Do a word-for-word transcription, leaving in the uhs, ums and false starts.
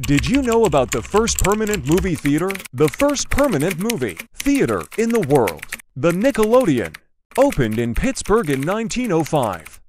Did you know about the first permanent movie theater? The first permanent movie theater in the world, the Nickelodeon, opened in Pittsburgh in nineteen oh five.